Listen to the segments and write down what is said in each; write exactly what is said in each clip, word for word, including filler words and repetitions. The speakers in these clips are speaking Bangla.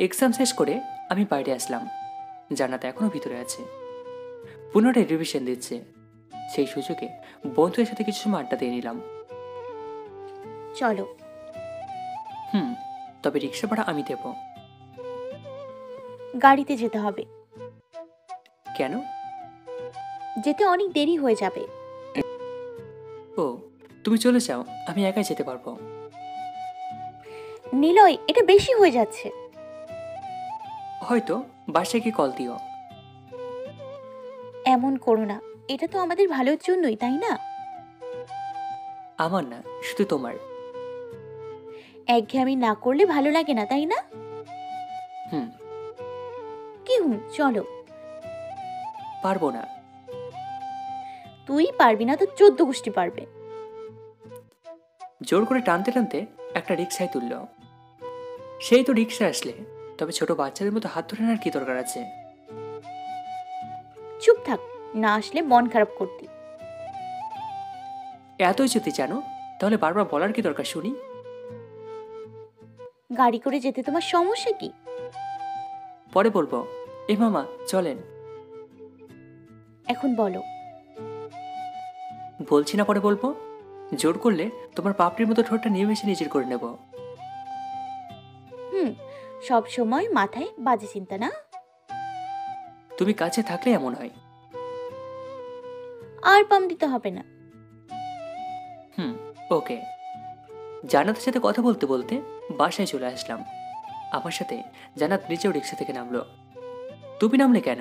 এক্সাম শেষ করে আমি বাইরে আসলাম। জান্নাত এখনো ভিতরে আছে, পুনরায় রিভিশন দিচ্ছে। সেই সুযোগে বন্ধুদের সাথে কিছু সময় আড্ডা দিয়ে নিলাম। চলো। হুম, তবে রিক্সা ভাড়া আমি দেব। গাড়িতে যেতে হবে। কেন? যেতে অনেক দেরি হয়ে যাবে। ও, তুমি চলে যাও, আমি একাই যেতে পারবো। নিলয়, এটা বেশি হয়ে যাচ্ছে। হয়তো বাসায় গিয়ে কল দিও। এমন করো না, এটা তো আমাদের ভালোর জন্যই, তাই না? আমার না, শুধু তোমার। একঘেয়েমি না করলে ভালো লাগে না, তাই না? হুম। কি হুম? চলো। পারবো না। তুই পারবি না তো চোদ্দ গোষ্ঠী পারবে। জোর করে টানতে টানতে একটা রিক্সায় তুলল। সেই তো রিক্সা আসলে, তবে ছোট বাচ্চাদের মতো হাত ধরে নেওয়ার কি দরকার আছে? চুপ থাক, না আসলে মন খারাপ করতি। এতই যদি জানো, তাহলে বারবার বলার কি দরকার শুনি? গাড়ি করে যেতে তোমার সমস্যা কি? পরে বলবো। এ মামা চলেন। এখন বলো। বলছি না পরে বলবো। জোর করলে তোমার পাপড়ির মতো ঠোঁটটা নিমেষে নিজের করে নেব। হুম, সব সময় মাথায় বাজে চিন্তা না। তুমি কাছে থাকলে এমন হয়। আর পাম দিতে হবে না। হুম, ওকে। জান্নাতের সাথে কথা বলতে বলতে বাসায় চলে আসলাম। আমার সাথে জান্নাত নিচেও রিক্সা থেকে নামলো। তুমি নামলে কেন?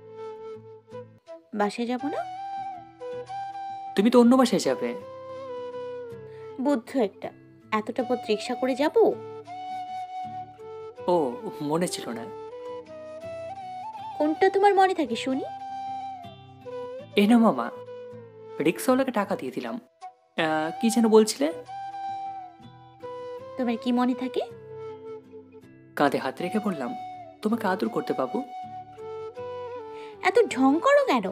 বাসায় যাব না? তুমি তো অন্য বাসায় যাবে। বুদ্ধ একটা, এতটা পথ রিক্সা করে যাব? ও, মনে ছিল না। কোনটা তোমার মনে থাকে শুনি? এ না মামা, রিক্সাওয়ালাকে টাকা দিয়ে দিলাম। আহ, কি যেন বলছিলে? তোমার কি মনে থাকে? কাঁধে হাত রেখে বললাম, তোমাকে আদর করতে পাবো। এত ঢং করো কেন?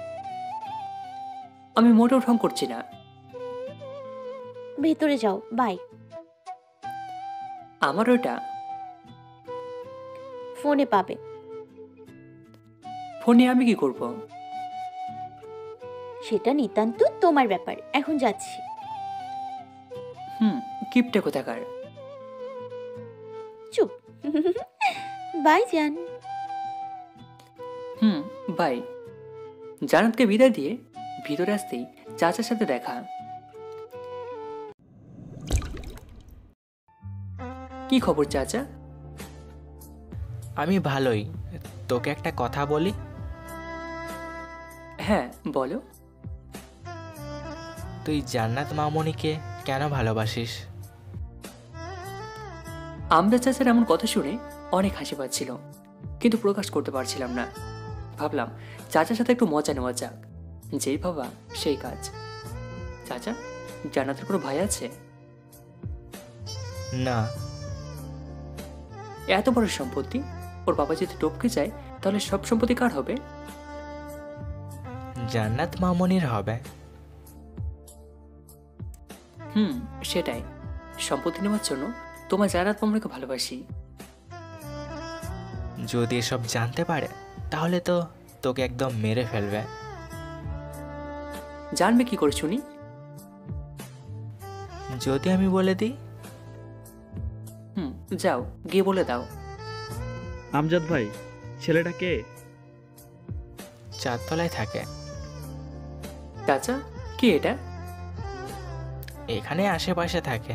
আমি মোটেও ঢং করছি না। ভেতরে যাও, বাই। আমার ওটা ফোনে পাবে। ফোনে আমি কি করব? সেটা নিতান্ত তোমার ব্যাপার। এখন যাচ্ছি। হুম, কিপটে কোথাকার। চুপ। বাই জান। হুম, বাই। জান্নাতকে বিদায় দিয়ে ভিতরে আসতেই চাচার সাথে দেখা। কি খবর চাচা? আমি ভালোই। তোকে একটা কথা বলি। হ্যাঁ, বলো। তুই জান্নাত মামুনিকে কেন ভালোবাসিস? আমরা চাচার এমন কথা শুনে অনেক হাসি পাচ্ছিল, কিন্তু প্রকাশ করতে পারছিলাম না। ভাবলাম চাচার সাথে একটু মজা নেওয়া যাক। যেই ভাবা সেই কাজ। চাচা, জান্নাতের কোনো ভাই আছে? না। এত বড় সম্পত্তি, ওর বাবা যদি টপকে যায় তাহলে সব সম্পত্তি কার হবে? জান্নাত মামুনির হবে। হুম, সেটাই। সম্পত্তি নেওয়ার জন্য তোমার জান্নাত মামুনিকে ভালোবাসি। যদি এসব জানতে পারে তাহলে তো তোকে একদম মেরে ফেলবে। জানবে কি করে শুনি? যদি আমি বলে দিই? হুম, যাও গিয়ে বলে দাও। আমজাদ ভাই, ছেলেটা কে? চারতলায় থাকে। চাচা, কি এটা? এখানে আশেপাশে থাকে।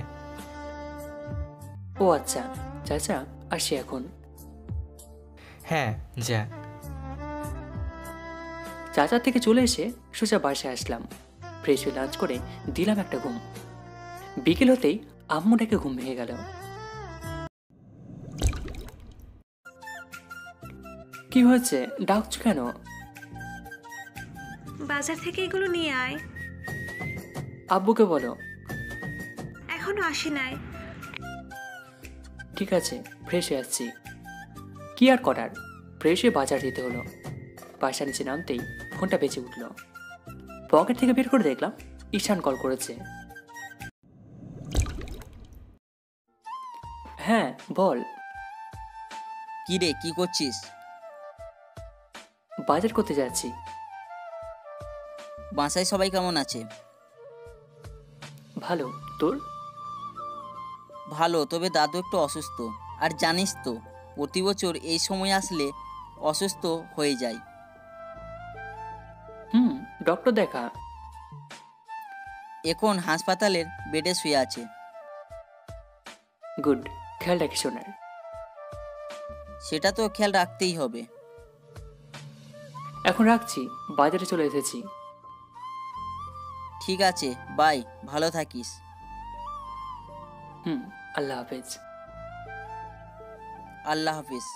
ও আচ্ছা, চাচা আসি এখন। হ্যাঁ, যা। চাচার থেকে চলে এসে সোজা বাসায় আসলাম। ফ্রেশ হয়ে লাঞ্চ করে দিলাম একটা ঘুম। বিকেল হতেই আম্মু ডেকে ঘুম ভেঙে গেল। কি হয়েছে, ডাকছো কেন? বাজার থেকে এগুলো নিয়ে আয়। আব্বুকে বলো। এখনো আসি নাই। ঠিক আছে, ফ্রেশ হয়ে আসছি। কি আর করার, ফ্রেশ হয়ে বাজার যেতে হলো। বাসা নিচে নামতেই ফোনটা বেঁচে উঠল। পকেট থেকে বের করে দেখলাম ঈশান কল করেছে। হ্যাঁ বল। কি রে, কি করছিস? বাজার করতে যাচ্ছি। বাসায় সবাই কেমন আছে? ভালো, তোর? ভালো, তবে দাদু একটু অসুস্থ। আর জানিস তো, প্রতি বছর এই সময় আসলে অসুস্থ হয়ে যায়। হুম, ডক্টর দেখা। এখন হাসপাতালের বেডে শুয়ে আছে। গুড, খেয়াল রাখিস ওনার। সেটা তো খেয়াল রাখতেই হবে। এখন রাখছি, বাজারে চলে এসেছি। ঠিক আছে, বাই, ভালো থাকিস। হুম, আল্লাহ হাফেজ। আল্লাহ হাফিজ।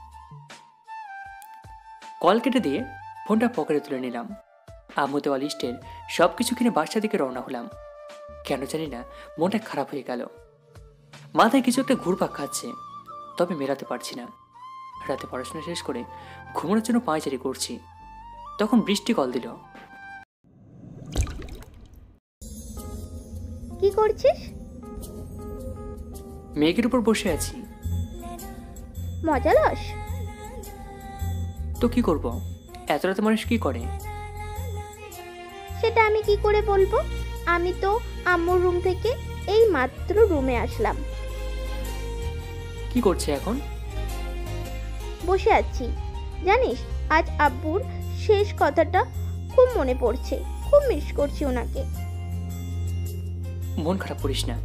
কল কেটে দিয়ে ফোনটা পকেটে তুলে নিলাম। আম্মু দেওয়া লিস্টের সব কিছু কিনে বাসার দিকে রওনা হলাম। কেন জানি না মনটা খারাপ হয়ে গেল। মাথায় কিছু একটা ঘুরপাক খাচ্ছে, তবে মেলাতে পারছি না। রাতে পড়াশোনা শেষ করে ঘুমানোর জন্য পায়চারি করছি, তখন বৃষ্টি কল দিল। কি করছিস? মেঘের উপর বসে আছি। মজা লস? তো কি করব, এত রাতে মানুষ কি করে? সেটা আমি কি করে বলবো? আমি তো আম্মুর রুম থেকে এই মাত্র রুমে আসলাম। কি করছে এখন? বসে আছি। জানিস, আজ আব্বুর শেষ কথাটা খুব মনে পড়ছে। খুব মিস করছি ওনাকে। মন খারাপ করিস না।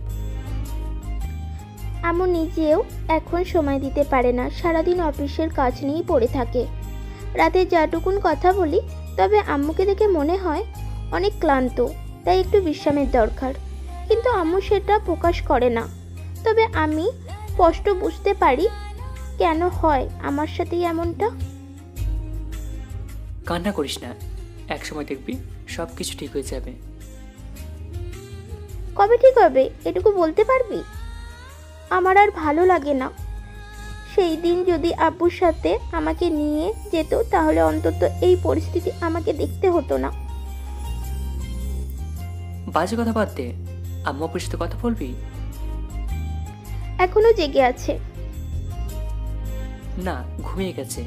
আম্মু নিজেও এখন সময় দিতে পারে না, সারাদিন অফিসের কাজ নিয়েই পড়ে থাকে। রাতে যাটুকুন কথা বলি, তবে আম্মুকে দেখে মনে হয় অনেক ক্লান্ত, তাই একটু বিশ্রামের দরকার। কিন্তু আম্মু সেটা প্রকাশ করে না। তবে আমি স্পষ্ট বুঝতে পারি কেন হয় আমার সাথেই এমনটা। কান্না করিস না, একসময় দেখবি সব কিছু ঠিক হয়ে যাবে। কবে ঠিক হবে এটুকু বলতে পারবি? আমার আর ভালো লাগে না। সেই দিন যদি আব্বুর সাথে আমাকে নিয়ে যেত, তাহলে অন্তত এই পরিস্থিতি আমাকে দেখতে হতো না। বাজে কথা বাদ দে, আম্মু আপুর সাথে কথা বলবি? এখনো জেগে আছে? না, ঘুমিয়ে গেছে।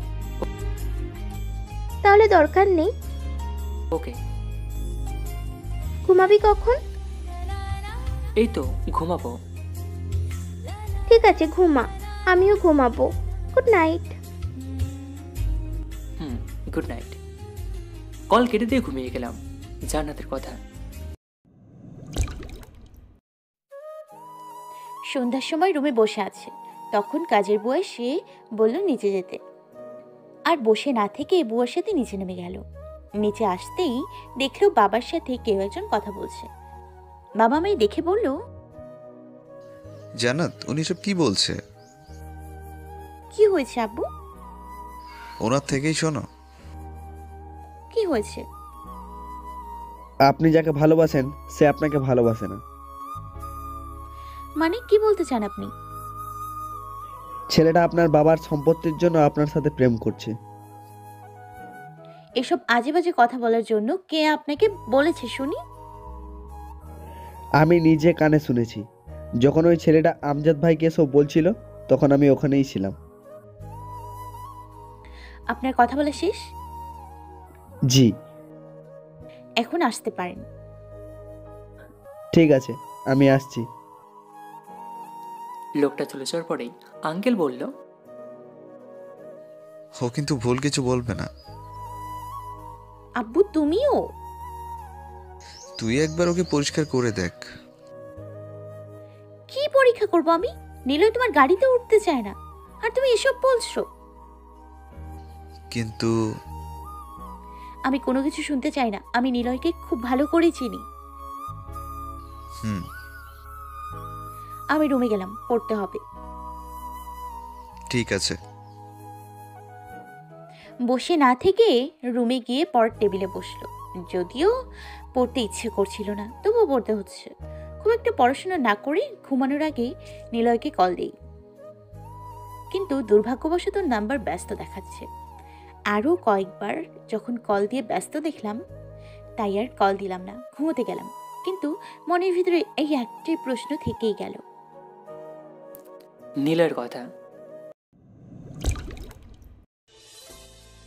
তাহলে দরকার নেই। ওকে। ঘুমাবি কখন? এই তো ঘুমাবো। ঠিক আছে, ঘুমা, আমিও ঘুমাবো। Good night. হুম, গুড নাইট। কল কেটে দিয়ে ঘুমিয়ে গেলাম। জান্নাতের কথা। সন্ধ্যার সময় রুমে বসে আছে, তখন কাজের বুয়া সে বলল নিচে যেতে। আর বসে না থেকে বুয়ার সাথে নিচে নেমে গেল। নিচে আসতেই দেখলো বাবার সাথে কেউ একজন কথা বলছে। বাবা আমায় দেখে বলল, জান্নাত, উনি সব কি বলছে? কি হয়েছে আব্বু? ওনার থেকেই শোনো। কি হয়েছে? আপনি যাকে ভালোবাসেন সে আপনাকে ভালোবাসে না। মানে কি বলতে চান আপনি? ছেলেটা আপনার বাবার সম্পত্তির জন্য আপনার সাথে প্রেম করছে। এসব আজে বাজে কথা বলার জন্য কে আপনাকে বলেছে শুনি? আমি নিজে কানে শুনেছি। যখন ওই ছেলেটা আমজাদ ভাইকে এসব বলছিল, তখন আমি ওখানেই ছিলাম। আপনার কথা বলা শেষ? জি। এখন আসতে পারেন। ঠিক আছে, আমি আসছি। লোকটা চলে যাওয়ার পরেই আঙ্কেল বলল, ও কিন্তু ভুল কিছু বলবে না। আব্বু তুমিও? তুই একবার ওকে পরিষ্কার করে দেখ। কি পরীক্ষা করব আমি? নিলয় তোমার গাড়িতে উঠতে চায় না, আর তুমি এসব বলছো? কিন্তু আমি কোনো কিছু শুনতে চাই না। আমি নিলয়কে খুব ভালো করে চিনি। হুম, আমি রুমে গেলাম, পড়তে হবে। ঠিক আছে। বসে না থেকে রুমে গিয়ে পড়ার টেবিলে বসলো। যদিও পড়তে ইচ্ছে করছিল না, তবুও পড়তে হচ্ছে। খুব একটা পড়াশোনা না করে ঘুমানোর আগে নিলয়কে কল দিই, কিন্তু দুর্ভাগ্যবশত নাম্বার ব্যস্ত দেখাচ্ছে। আরও কয়েকবার যখন কল দিয়ে ব্যস্ত দেখলাম, তাই আর কল দিলাম না, ঘুমোতে গেলাম। কিন্তু মনের ভিতরে এই একটি প্রশ্ন থেকেই গেল। নীলের কথা।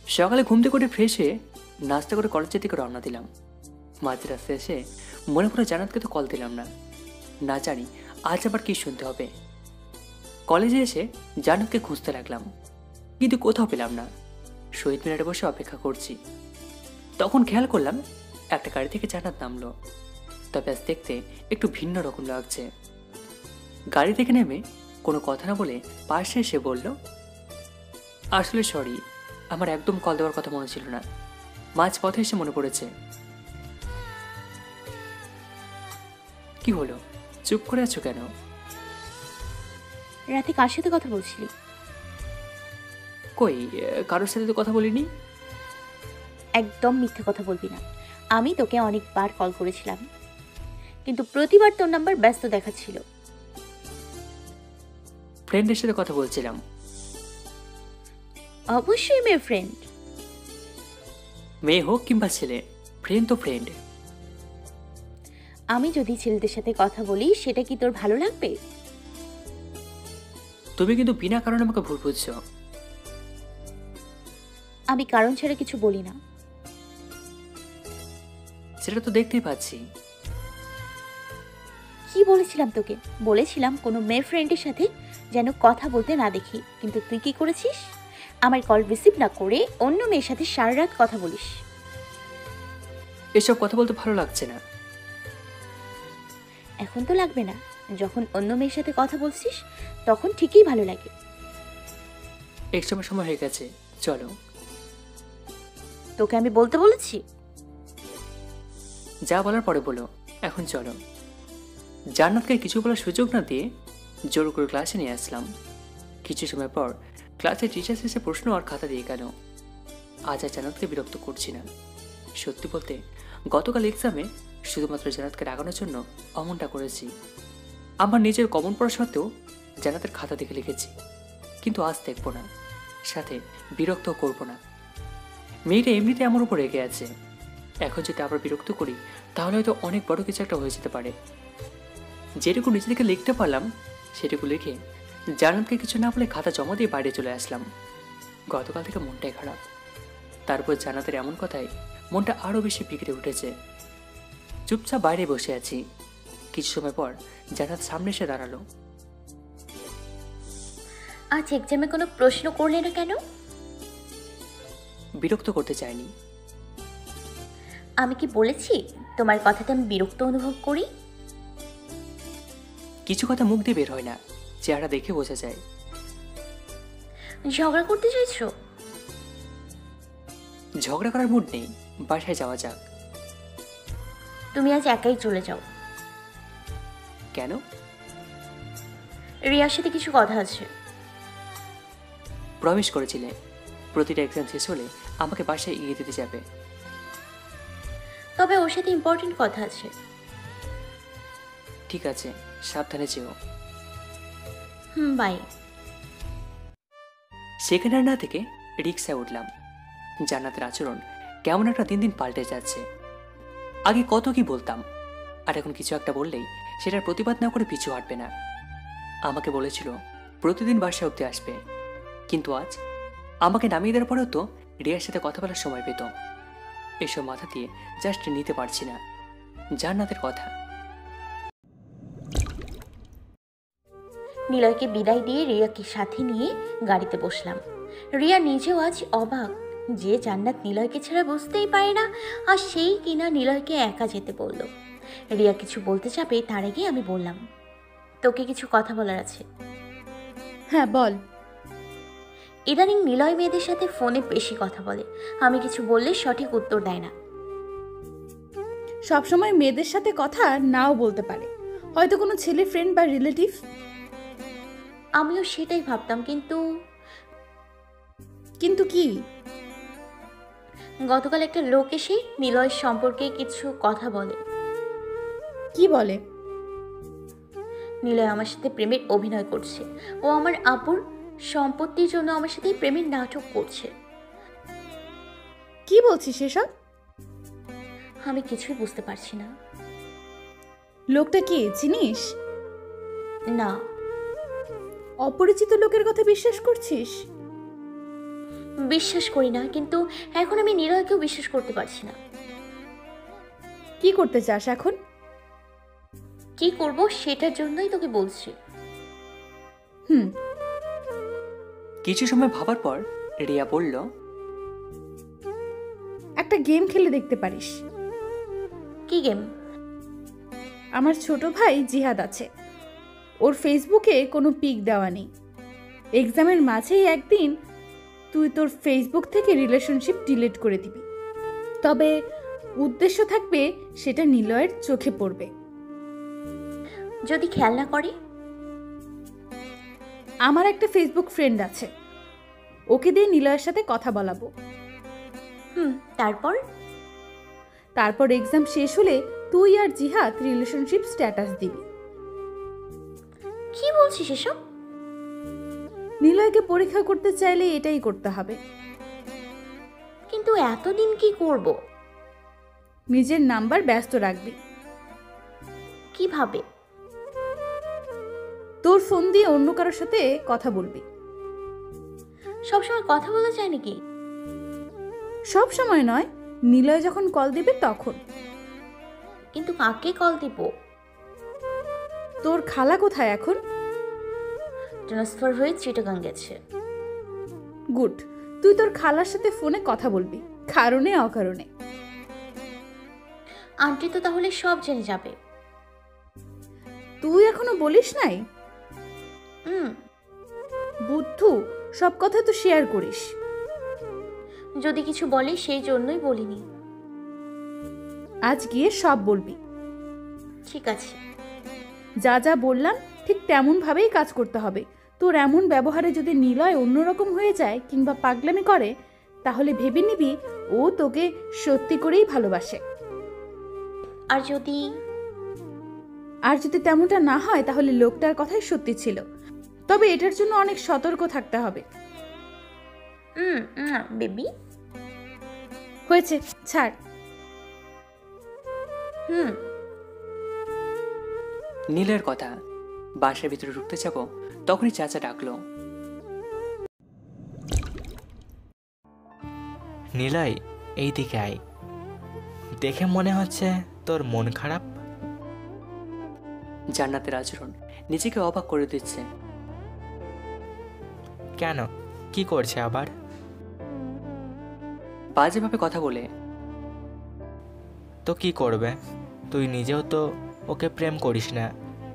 সকালে ঘুম থেকে উঠে ফ্রেশ হয়ে নাস্তা করে কলেজের দিকে রওনা দিলাম। মাঝ রাস্তায় এসে মনে পড়ে জান্নাতকে তো কল দিলাম না, না জানি আজ আবার কি শুনতে হবে। কলেজে এসে জান্নাতকে খুঁজতে লাগলাম, কিন্তু কোথাও পেলাম না। শহীদ মিনারে বসে অপেক্ষা করছি, তখন খেয়াল করলাম একটা গাড়ি থেকে জান্নাত নামলো। তবে আজ দেখতে একটু ভিন্ন রকম লাগছে। গাড়ি থেকে নেমে কোনো কথা না বলে পাশে এসে বলল, আসলে সরি, আমার একদম কল দেওয়ার কথা মনে ছিল না, মাঝ পথে এসে মনে পড়েছে। কি হলো, চুপ করে আছো কেন? রাতে কার সাথে কথা বলছিলি? কই, কারোর সাথে তো কথা বলিনি। একদম মিথ্যে কথা বলবি না। আমি তোকে অনেকবার কল করেছিলাম, কিন্তু প্রতিবার তোর নাম্বার ব্যস্ত দেখাচ্ছিল। ফ্রেন্ডের সাথে কথা বলছিলাম। অবশ্যই মেয়ে ফ্রেন্ড। মেয়ে হোক কিংবা ছেলে, ফ্রেন্ড তো ফ্রেন্ড। আমি যদি ছেলেদের সাথে কথা বলি সেটা কি তোর ভালো লাগবে? তুমি কিন্তু বিনা কারণে আমাকে ভুল বুঝছো। আমি কারণ ছাড়া কিছু বলি না। সেটা তো দেখতেই পাচ্ছি। কি বলেছিলাম তোকে? বলেছিলাম কোনো মেয়ে ফ্রেন্ডের সাথে যেন কথা বলতে না দেখি, কিন্তু তুই কি করেছিস? আমার কল রিসিভ না করে অন্য মেয়ের সাথে সারা রাত কথা বলিস। এসব কথা বলতে ভালো লাগছে না। এখন তো লাগবে না, যখন অন্য মেয়ের সাথে কথা বলছিস তখন ঠিকই ভালো লাগে। এক সময় সময় হয়ে গেছে, চলো। তোকে আমি বলতে বলেছি? যা বলার পরে বলো, এখন চলো। জান্নাতকে কিছু বলার সুযোগ না দিয়ে জোর করে ক্লাসে নিয়ে আসলাম। কিছু সময় পর ক্লাসে টিচার এসে প্রশ্ন আর খাতা দিয়ে গেল। আজ আর জান্নাতকে বিরক্ত করছি না। সত্যি বলতে গতকাল এক্সামে শুধুমাত্র জান্নাতকে রাগানোর জন্য অমনটা করেছি। আমার নিজের কমন পড়া সত্ত্বেও জান্নাতের খাতা দেখে লিখেছি, কিন্তু আজ দেখবো না, সাথে বিরক্ত করবো না। মেয়েটা এমনিতে আমার উপর রেগে আছে, এখন যদি আবার বিরক্ত করি তাহলে হয়তো অনেক বড় কিছু একটা হয়ে যেতে পারে। যেটুকু নিজে থেকে লিখতে পারলাম সেটুকু লিখে জান্নাতকে কিছু না বলে খাতা জমা দিয়ে বাইরে চলে আসলাম। গতকাল থেকে মনটাই খারাপ, তারপর জান্নাতের এমন কথায় মনটা আরও বেশি বিগড়ে উঠেছে। চুপচাপ বাইরে বসে আছি। কিছু সময় পর জান্নাত সামনে এসে দাঁড়ালো। আজ এক্সামে কোনো প্রশ্ন করলে না কেন? বিরক্ত করতে চাইনি। আমি কি বলেছি তোমার কথাতে আমি বিরক্ত অনুভব করি? কিছু কথা মুখ দিয়ে বের হয় না, চেহারা দেখে বোঝা যায়। ঝগড়া করতে চাইছো? ঝগড়া করার মুড নেই, বাসায় যাওয়া যাক। তুমি আজ একাই চলে যাও। কেন? রিয়ার সাথে কিছু কথা আছে। প্রমিস করেছিলে প্রতিটা এক্সাম শেষ হলে আমাকে বাসায় এগিয়ে দিতে যাবে। তবে ওর সাথে ইম্পর্টেন্ট কথা আছে। ঠিক আছে, সাবধানে যেও। হুম, বাই। সেখানে আর না থেকে রিক্সায় উঠলাম। জান্নাতের আচরণ কেমন একটা দিন দিন পাল্টে যাচ্ছে। আগে কত কি বলতাম, আর এখন কিছু একটা বললেই সেটার প্রতিবাদ না করে পিছু হাঁটবে না। আমাকে বলেছিল প্রতিদিন বাসায় অব্দি আসবে, কিন্তু আজ আমাকে নামিয়ে দেওয়ার পরেও তো রিয়ার সাথে কথা বলার সময় পেত। এসব মাথা দিয়ে জাস্ট নিতে পারছি না জান্নাতের কথা। নিলয়কে বিদায় দিয়ে রিয়াকে সাথে নিয়ে গাড়িতে বসলাম। রিয়া নিজেও আজ অবাক যে জান্নাত নিলয়কে ছাড়া বুঝতেই পারে না, আর সেই কিনা নিলয়কে একা যেতে বলল। রিয়া কিছু বলতে যাবে তার আগে আমি বললাম, তোকে কিছু কথা বলার আছে। হ্যাঁ বল। ইদানিং নিলয় মেয়েদের সাথে ফোনে বেশি কথা বলে, আমি কিছু বললে সঠিক উত্তর দেয় না। সবসময় মেয়েদের সাথে কথা নাও বলতে পারে, হয়তো কোনো ছেলে ফ্রেন্ড বা রিলেটিভ। আমিও সেটাই ভাবতাম, কিন্তু কিন্তু কি? গতকাল একটা লোক এসে নিলয়ের সম্পর্কে কিছু কথা বলে। কি বলে? নিলয় আমার সাথে প্রেমের অভিনয় করছে, ও আমার আপুর সম্পত্তির জন্য আমার সাথে প্রেমের নাটক করছে। কি বলছিস এসব? আমি কিছুই বুঝতে পারছি না। লোকটা কি চিনিস? না। অপরিচিত লোকের কথা বিশ্বাস করছিস? বিশ্বাস করি না, কিন্তু এখন আমি নিলয়কেও বিশ্বাস করতে পারছি না। কি করতে চাস এখন? কি করব সেটার জন্যই তোকে বলছি। হুম। কিছু সময় ভাবার পর রিয়া বলল, একটা গেম খেলে দেখতে পারিস। কি গেম? আমার ছোট ভাই জিহাদ আছে, ওর ফেসবুকে কোনো পিক দেওয়া নেই। এক্সামের মাঝেই একদিন তুই তোর ফেসবুক থেকে রিলেশনশিপ ডিলিট করে দিবি, তবে উদ্দেশ্য থাকবে সেটা নিলয়ের চোখে পড়বে। যদি খেয়াল না করে? আমার একটা ফেসবুক ফ্রেন্ড আছে, ওকে দিয়ে নিলয়ের সাথে কথা বলাবো। হুম, তারপর? তারপর এক্সাম শেষ হলে তুই আর জিহাদ রিলেশনশিপ স্ট্যাটাস দিবি। কি বলছিস এসব? নিলয়কে পরীক্ষা করতে চাইলে এটাই করতে হবে। কিন্তু এতদিন কি করব? নিজের নাম্বার ব্যস্ত রাখবি। কিভাবে? তোর ফোন দিয়ে অন্য কারোর সাথে কথা বলবি। সবসময় কথা বলা যায় নাকি? সব সময় নয়, নিলয় যখন কল দিবে তখন। কিন্তু কাকে কল দিব? তোর খালা কোথায় এখন? ট্রান্সফার হয়ে চিটাগাং গেছে। গুড, তুই তোর খালার সাথে ফোনে কথা বলবি, কারণে অকারণে। আন্টি তো তাহলে সব জেনে যাবে। তুই এখনো বলিস নাই? হুম। বুদ্ধু, সব কথা তো শেয়ার করিস। যদি কিছু বলে সেই জন্যই বলিনি। আজ গিয়ে সব বলবি। ঠিক আছে। যা যা বললাম ঠিক তেমন ভাবেই কাজ করতে হবে। তোর এমন ব্যবহারে যদি নিলয় অন্যরকম হয়ে যায় কিংবা পাগলামি করে, তাহলে ভেবে নিবি ও তোকে সত্যি করেই ভালোবাসে। আর যদি আর যদি তেমনটা না হয় তাহলে লোকটার কথাই সত্যি ছিল। তবে এটার জন্য অনেক সতর্ক থাকতে হবে। হুম বেবি। হয়েছে, ছাড়। হুম। নীলের কথা। বাসার ভিতরে ঢুকতে যাব তখনই চাচা ডাকলো, নিলয় এই দিকে আয়। দেখে মনে হচ্ছে তোর মন খারাপ। জান্নাতের আচরণ নিজেকে অবাক করে দিচ্ছে। কেন, কি করছে আবার? বাজেভাবে কথা বলে। তো কি করবে? তুই নিজেও তো ওকে প্রেম করিস না।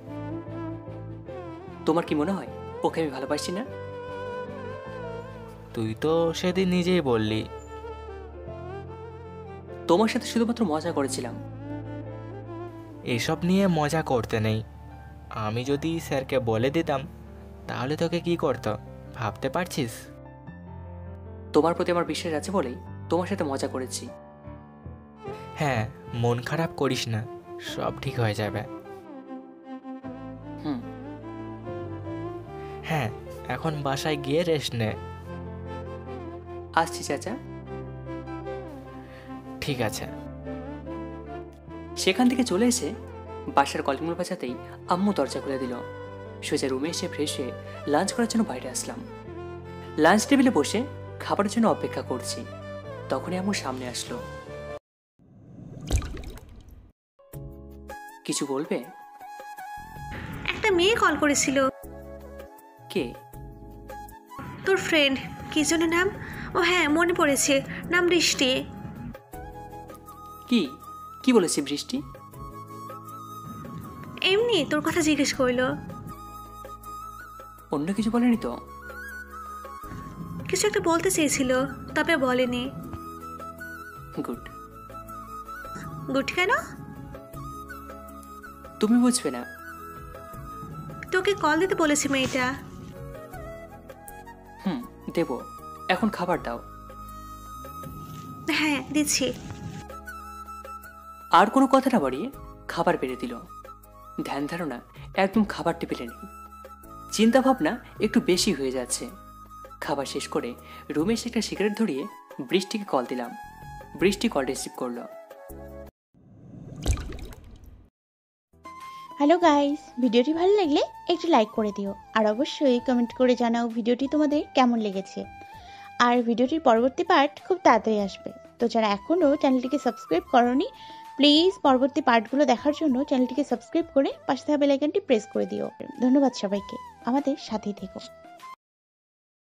তোমার কি মনে হয় ওকে আমি ভালোবাসি না? তুই তো সেদিন নিজেই বললি। তোমার সাথে শুধুমাত্র মজা করেছিলাম। এসব নিয়ে মজা করতে নেই। আমি যদি স্যারকে বলে দিতাম তাহলে তোকে কি করতো ভাবতে পারছিস? তোমার প্রতি আমার বিশ্বাস আছে বলেই তোমার সাথে মজা করেছি। হ্যাঁ, মন খারাপ করিস না, সব ঠিক হয়ে যাবে। হুম। হ্যাঁ, এখন বাসায় গিয়ে রেস্ট নে। আসছি চাচা। ঠিক আছে। সেখান থেকে চলে এসে বাসার কলিং বেল বাজাতেই আম্মু দরজা খুলে দিল। সোজা রুমে এসে ফ্রেশ হয়ে লাঞ্চ করার জন্য বাইরে আসলাম। লাঞ্চ টেবিলে বসে খাবারের জন্য অপেক্ষা করছি, তখনই আম্মু সামনে আসলো। কিছু বলবে? একটা মেয়ে কল করেছিল। কে? তোর ফ্রেন্ড, কি যেন নাম? ও হ্যাঁ, মনে পড়েছে, নাম বৃষ্টি। কি কি বলেছে বৃষ্টি? এমনি তোর কথা জিজ্ঞেস করলো। অন্য কিছু বলেনি তো? কিছু একটা বলতে চেয়েছিল, তবে বলেনি। গুড। গুড কেন? তুমি বুঝবে না। তোকে কল দিতে বলেছে মেয়েটা। হুম, দেব। এখন খাবার দাও। হ্যাঁ দিচ্ছি। আর কোনো কথা না বাড়িয়ে খাবার বেড়ে দিল। ধ্যান ধারণা একদম খাবার টেবিলে নেই। চিন্তা ভাবনা একটু বেশি হয়ে যাচ্ছে। খাবার শেষ করে রুমে এসে একটা সিগারেট ধরিয়ে বৃষ্টিকে কল দিলাম। বৃষ্টি কল রিসিভ করলো। হ্যালো গাইস, ভিডিওটি ভালো লাগলে একটু লাইক করে দিও আর অবশ্যই কমেন্ট করে জানাও ভিডিওটি তোমাদের কেমন লেগেছে। আর ভিডিওটির পরবর্তী পার্ট খুব তাড়াতাড়ি আসবে। তো যারা এখনও চ্যানেলটিকে সাবস্ক্রাইব করনি, প্লিজ পরবর্তী পার্টগুলো দেখার জন্য চ্যানেলটিকে সাবস্ক্রাইব করে পাশে থাকা বেল আইকনটি প্রেস করে দিও। ধন্যবাদ সবাইকে, আমাদের সাথেই থেকো।